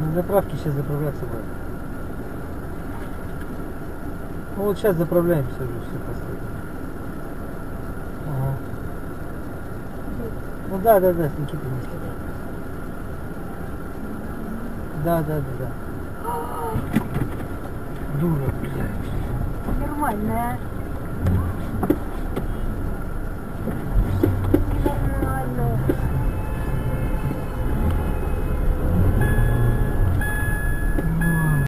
На заправке сейчас заправляться будет. Ну вот сейчас заправляемся уже все последнее. Ага. Ну да, с Никитой не слышно. Да. Дура, блядь. Нормальная.